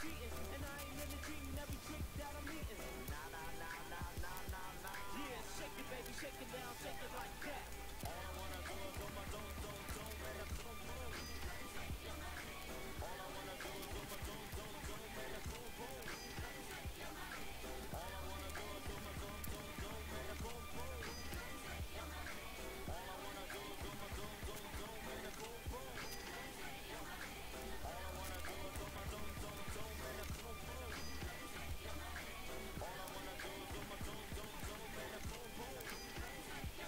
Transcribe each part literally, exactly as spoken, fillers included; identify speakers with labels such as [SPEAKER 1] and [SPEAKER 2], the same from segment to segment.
[SPEAKER 1] cheating, and I ain't into treating every trick that I'm eating. Nah, nah, nah, nah, nah, nah, nah. Yeah, shake it, baby, shake it down, shake it like that. All I wanna do is do my dum dum dum and a boom boom. All I wanna do is do my dum dum dum and a boom boom. All I wanna do is do my dum dum dum and a boom boom. All I wanna do is do my dum dum dum and a boom boom. All I wanna do is do my dum dum dum and a boom boom. All I wanna do is do my dum dum dum and a boom boom.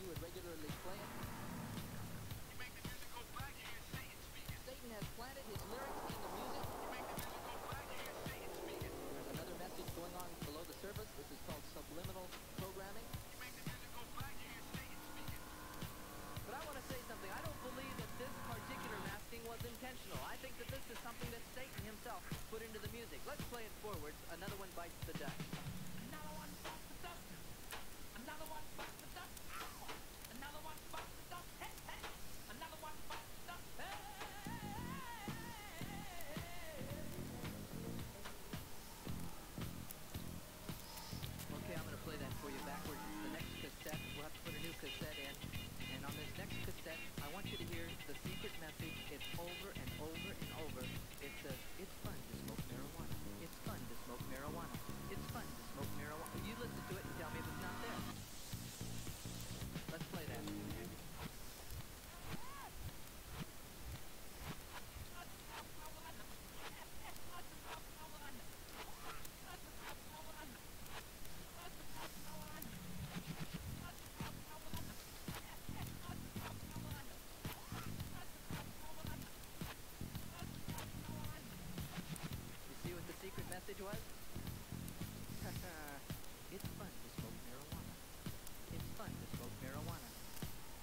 [SPEAKER 1] you would regularly play it?
[SPEAKER 2] You make the music go black, you hear Satan speaking.
[SPEAKER 1] Satan has planted his lyrics in the music.
[SPEAKER 2] You make the music go black, you hear Satan speaking.
[SPEAKER 1] There's another message going on below the surface. This is called subliminal programming.
[SPEAKER 2] You make the music go black, you hear Satan speaking.
[SPEAKER 1] But I want to say something. I don't believe that this particular masking was intentional. I think that this is something that Satan himself put into the music. Let's play it forwards. Another one bites the dust. Another one bites the dust. Another one bites the dust. Another one bites the dust. Hey, hey. Another one bites the dust. Hey. Okay, I'm going to play that for you backwards. The next cassette, we'll have to put a new cassette in. And on this next cassette, I want you to hear the secret message. It's over and over and over. It says, it's fun to smoke marijuana. It's fun to smoke marijuana. It's fun to smoke marijuana. You listen to it and tell me if it's not there. Let's play that. Secret message was? It's fun to smoke marijuana. It's fun to smoke marijuana.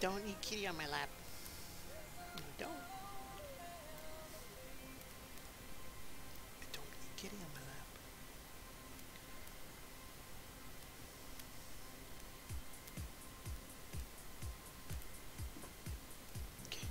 [SPEAKER 3] don't need kitty on my lap. I don't. I don't need kitty on my lap. Okay.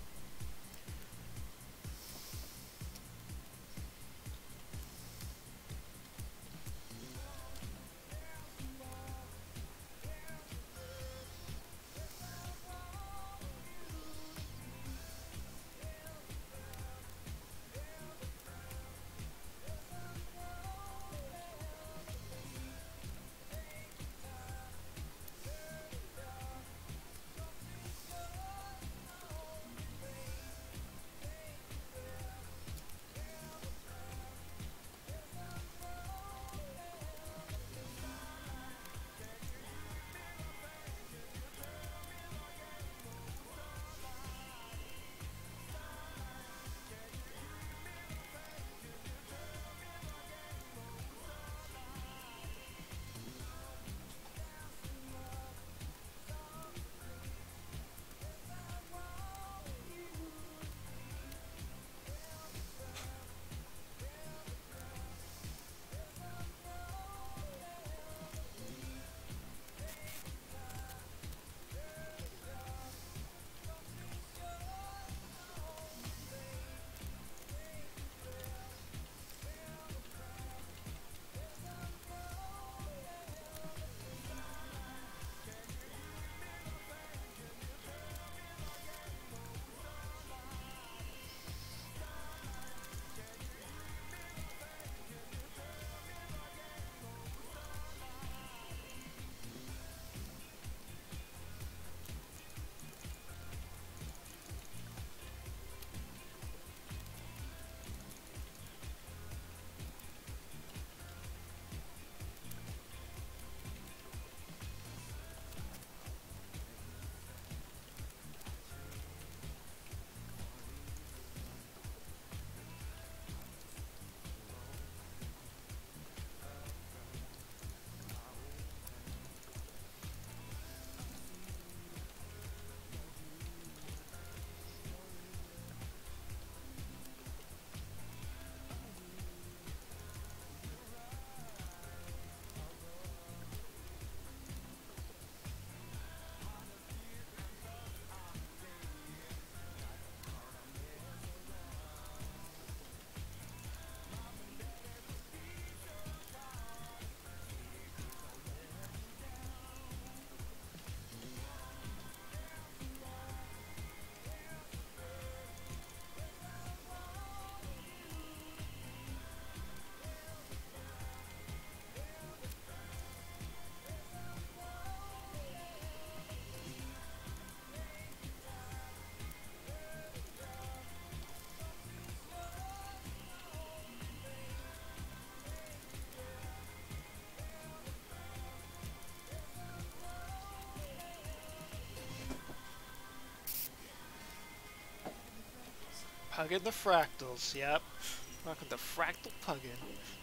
[SPEAKER 3] Pugging the fractals, yep. Welcome to Fractal Pugging.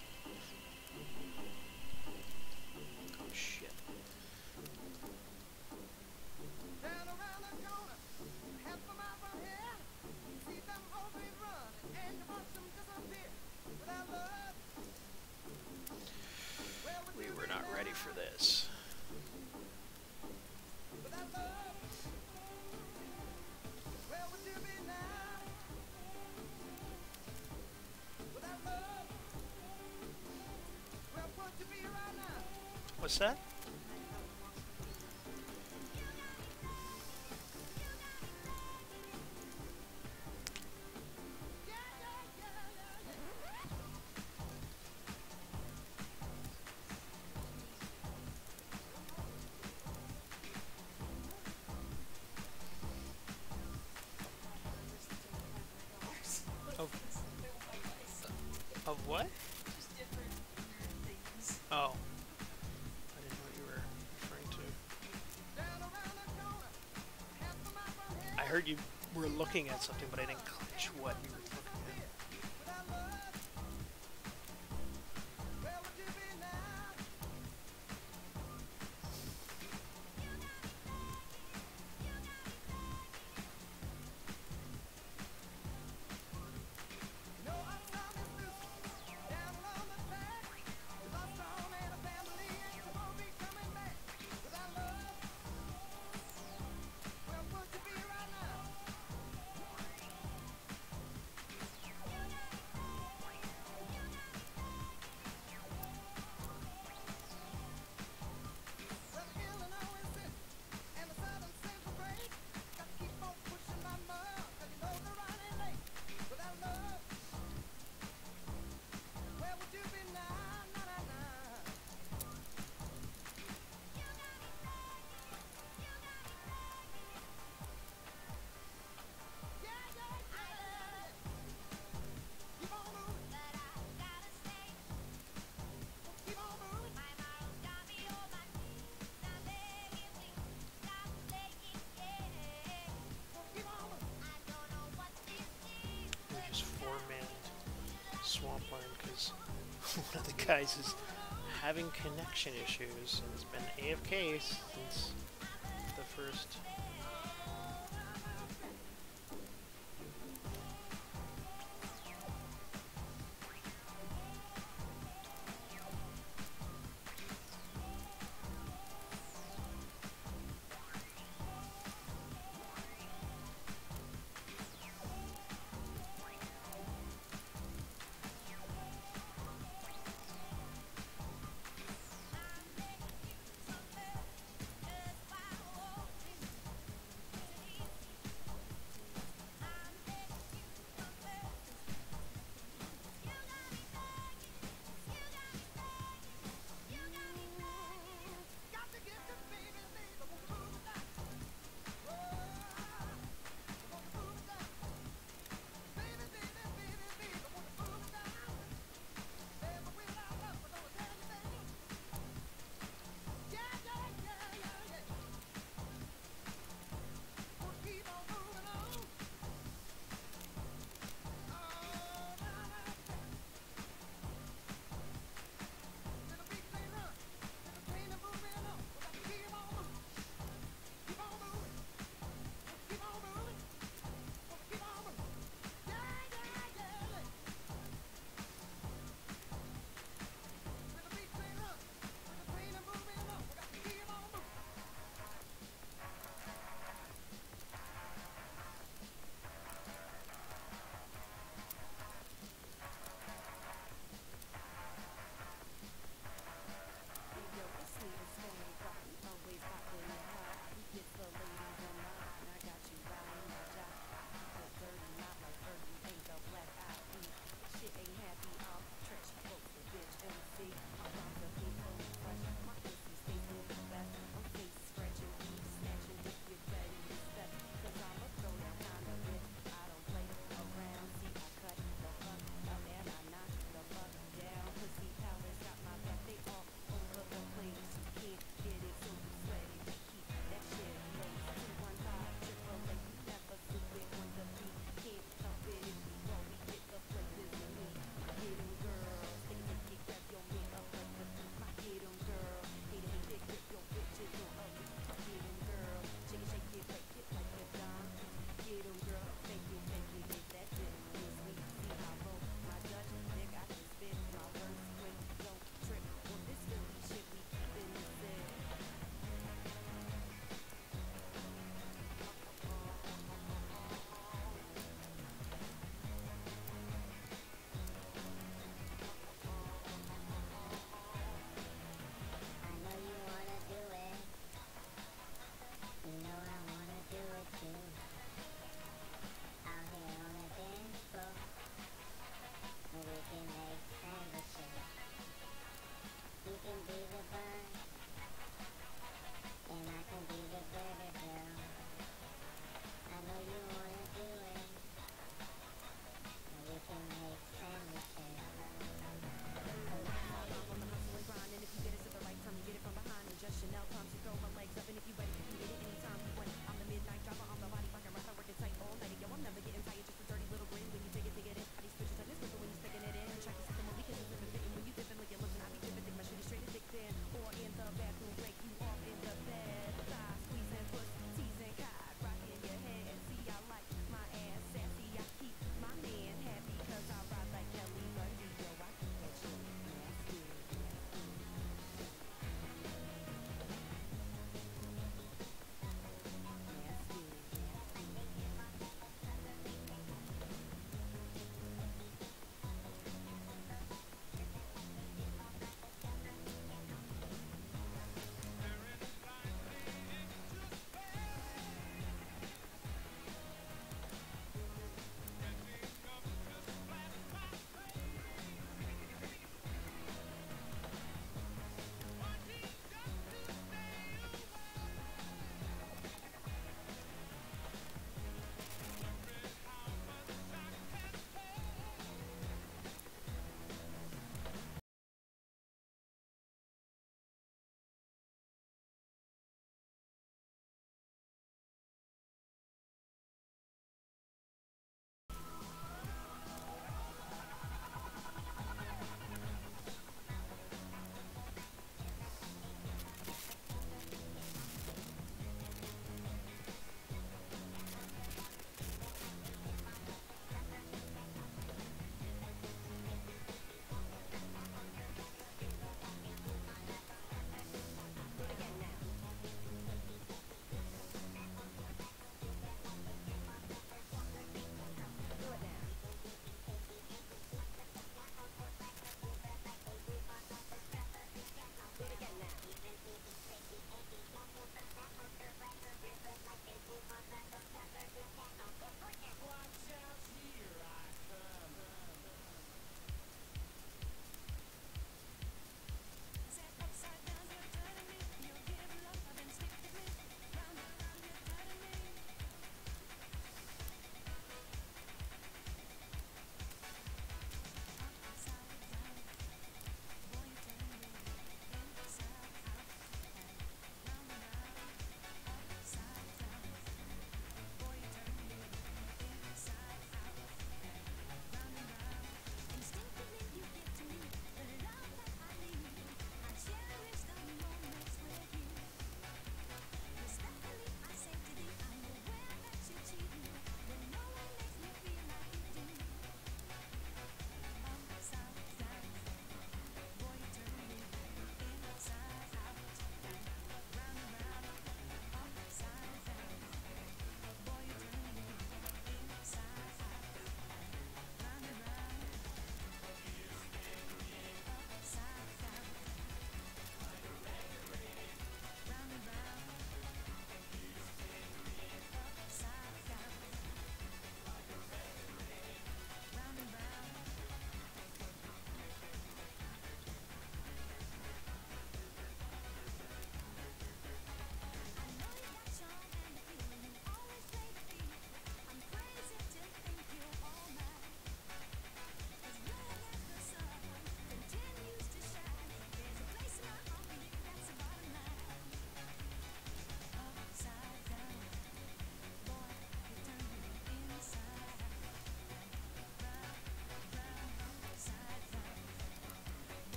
[SPEAKER 3] Oh shit.
[SPEAKER 1] Down around the corner, half a mile from here, see them always run, and you watch them disappear. Without love, where would
[SPEAKER 3] We
[SPEAKER 1] you
[SPEAKER 3] were
[SPEAKER 1] be
[SPEAKER 3] not
[SPEAKER 1] now?
[SPEAKER 3] ready for this.
[SPEAKER 1] Without love, where would you be now? Without love, where would you be right now?
[SPEAKER 3] What's that?
[SPEAKER 1] Yeah, yeah, yeah, yeah,
[SPEAKER 3] Of, of what?
[SPEAKER 4] Just different things.
[SPEAKER 3] Oh. I didn't know what you were referring to.
[SPEAKER 1] yeah. Down around the corner, half a mile from here.
[SPEAKER 3] I heard you were looking at something, but I didn't catch what you were looking at.
[SPEAKER 1] Without love, where would you be now?
[SPEAKER 3] one of the guys is having connection issues and has been A F K since the first.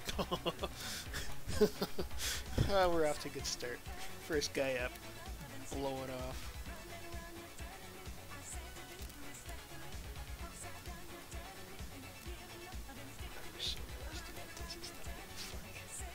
[SPEAKER 3] Oh, we're off to a good start. First guy up, blow it off. I'm so rusty at this, it's not even funny.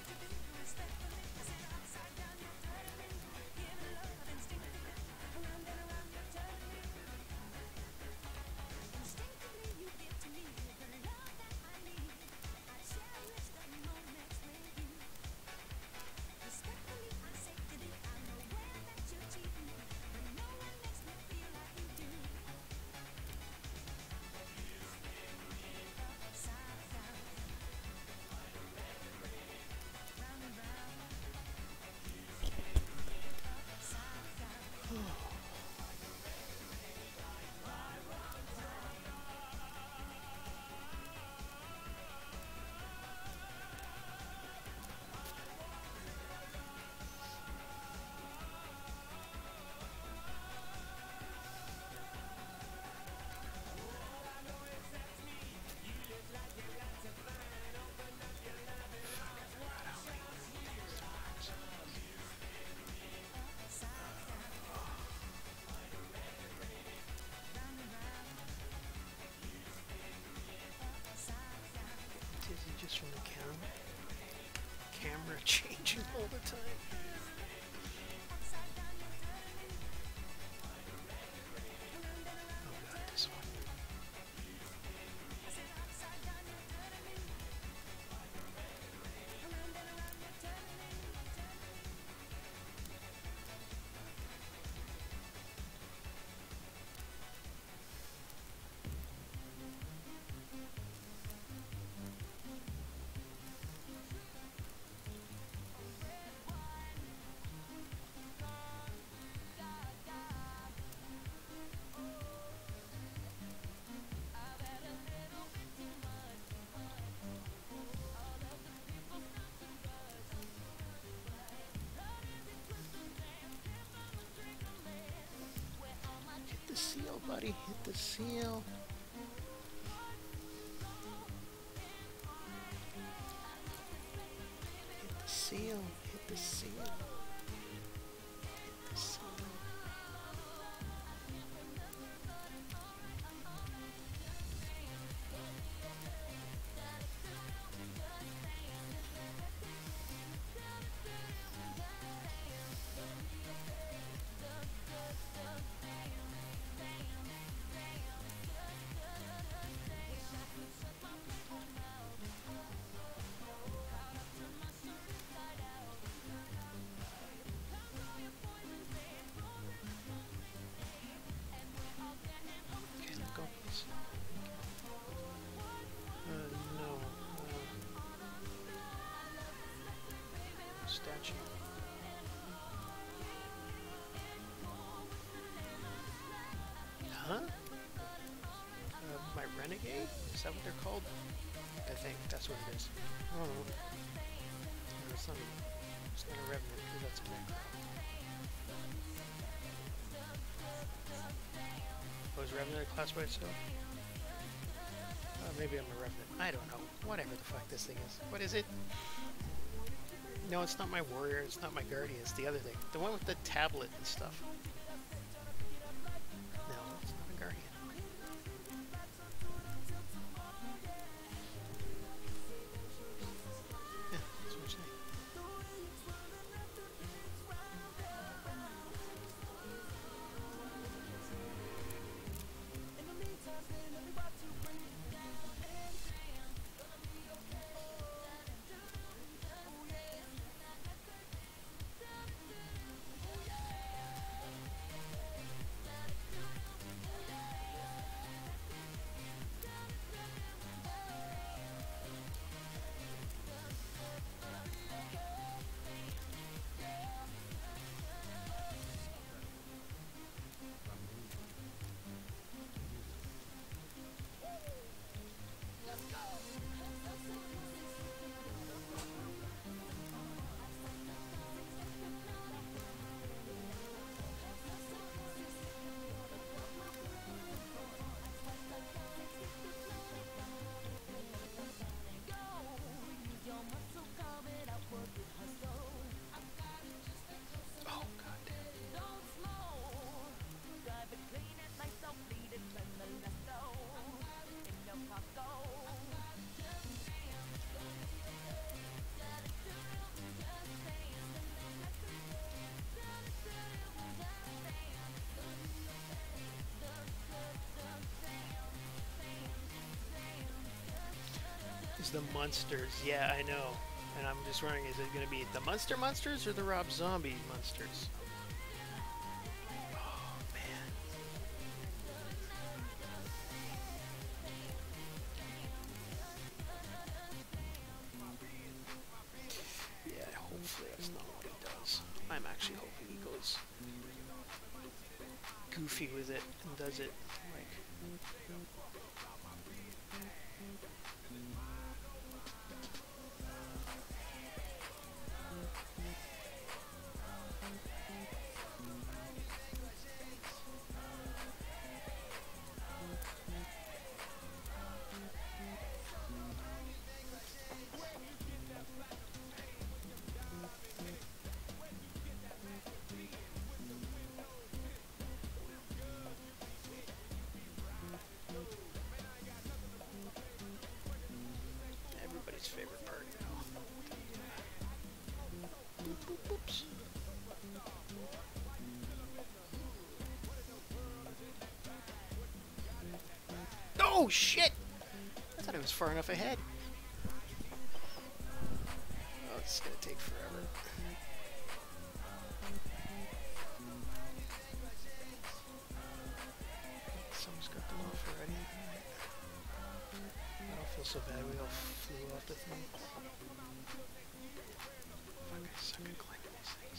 [SPEAKER 3] Dizzy just from the cam camera changing all the time. Oh god, this one. Hit the seal, buddy. Hit the seal. Hit the seal. Hit the seal. Hit the seal. Okay, let go, please. Uh, no. Uh, statue. Huh? Uh, my renegade? Is that what they're called? I think that's what it is. I don't know. No, it's not. It's not a revenant because that's a necro. Was Revenant a class by itself? Uh, maybe I'm a Revenant. I don't know. Whatever the fuck this thing is. What is it? No, it's not my warrior. It's not my guardian. It's the other thing. The one with the tablet and stuff. No, it's not a guardian. Yeah, that's what I'm saying. It's the Munsters. Yeah, I know. And I'm just wondering, is it going to be the Munster Munsters or the Rob Zombie Munsters? Oh, man. Yeah, hopefully that's not what he does. I'm actually hoping he goes goofy with it and does it like... Everybody's favorite part now. Boop, boop, boops. Oh shit! I thought I was far enough ahead. Oh, it's gonna take forever. Someone's got them off already. I don't feel so bad. We all flew off the thing. Fuck, I suck at climbing these things.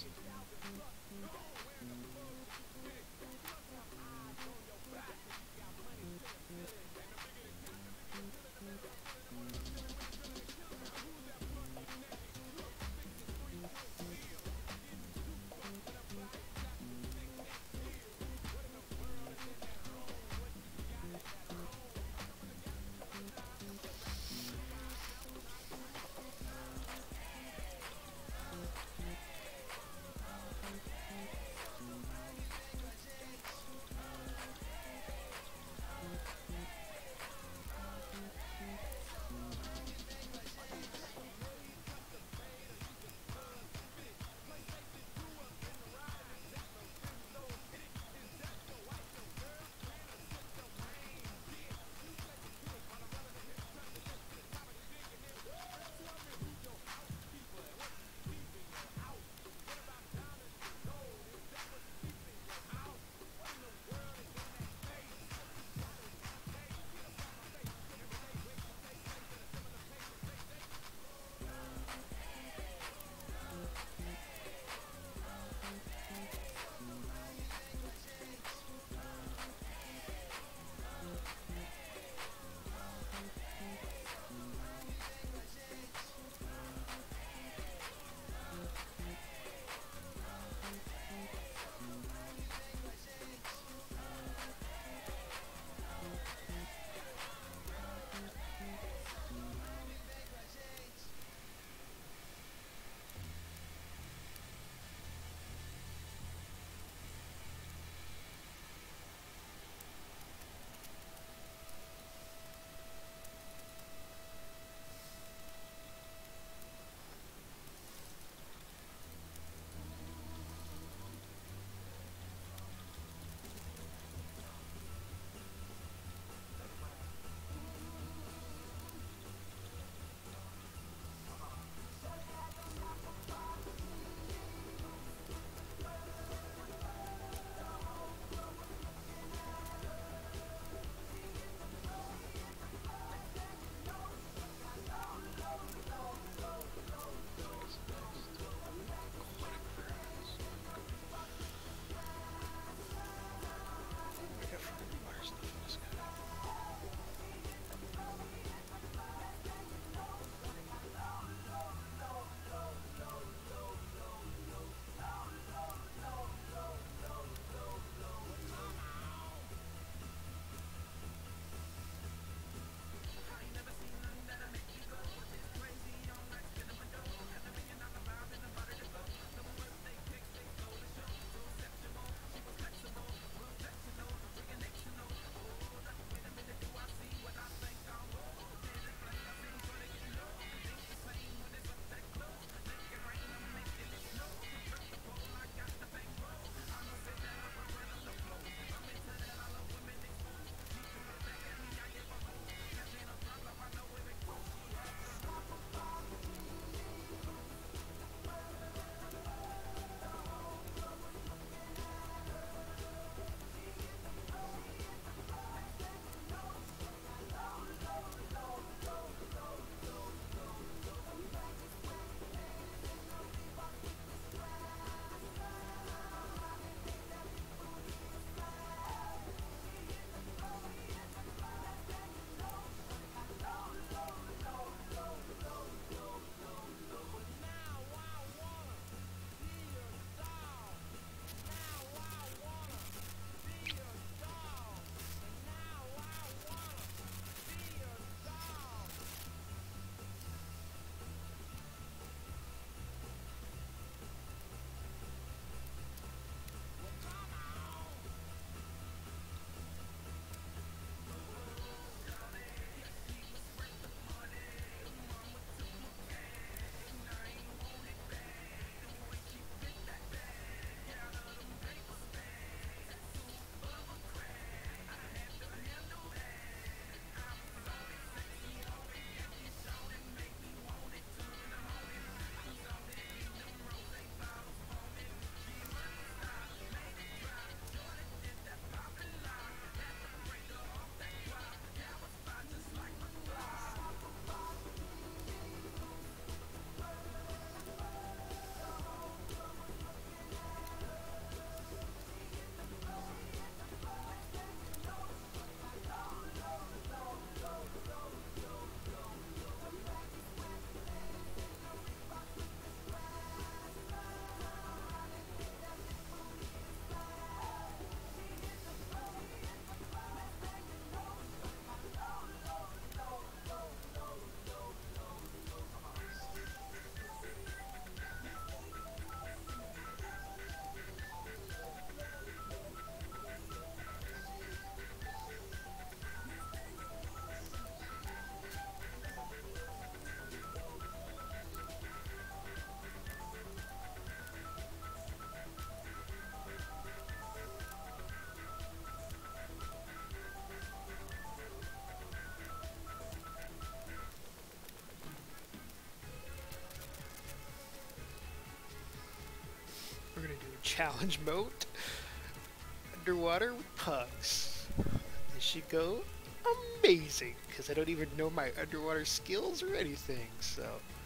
[SPEAKER 3] gonna do a challenge mode. Underwater with pugs. This should go amazing, because I don't even know my underwater skills or anything, so...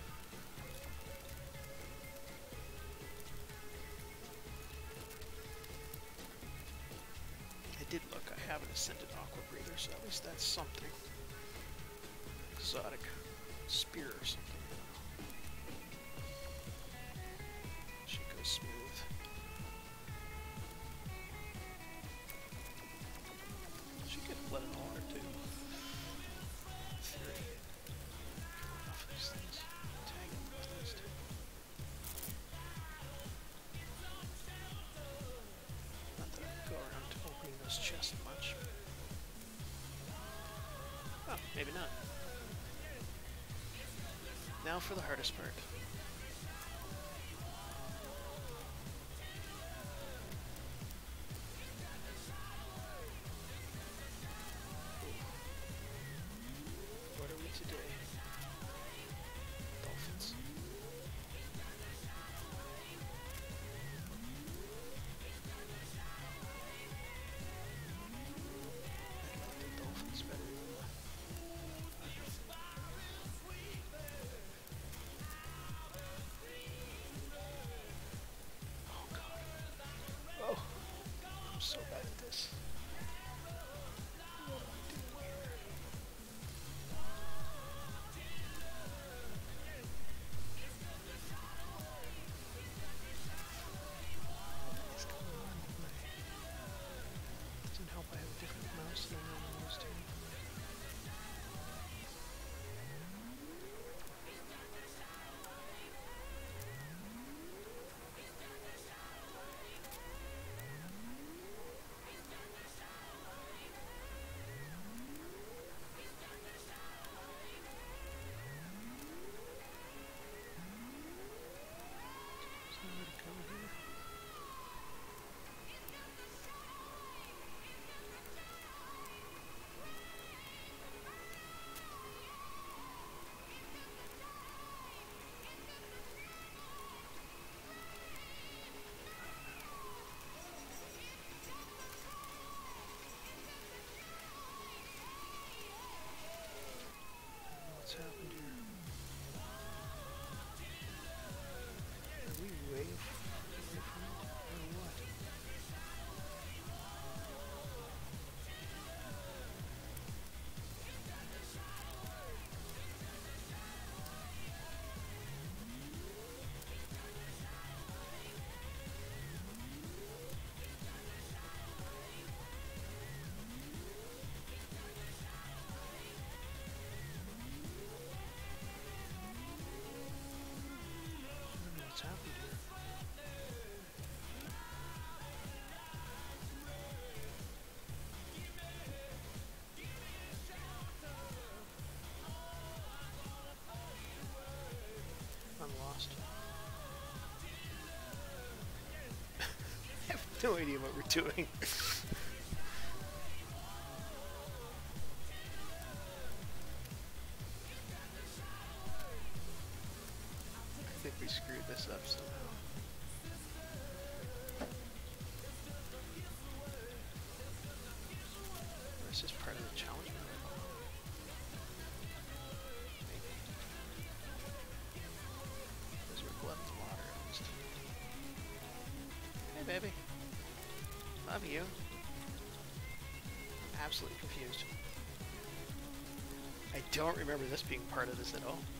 [SPEAKER 3] I did look, I have an ascended aqua breather, so at least that's something. Exotic spear or something. Should go smooth. Should get blood in the water too. Theory. Kill enough of these things. Tag them with these two. Not that I go around to opening those chests much. Oh, maybe not. Now for the hardest part. What are we today? Dolphins. I like the dolphins better than the... Oh god. Oh, I'm so bad at this. What am I doing here? What is going on with my... Doesn't help I have a different mouse than I'm used to. There's nowhere to go here. What's happened here? Are we way f- away from it? Or what? I don't know what's happened here. I'm lost. I have no idea what we're doing. I think we screwed this up somehow. Or is this part of the challenge mode? Maybe. Because we're blood in the water at least. Hey baby. Love you. I'm absolutely confused. I don't remember this being part of this at all.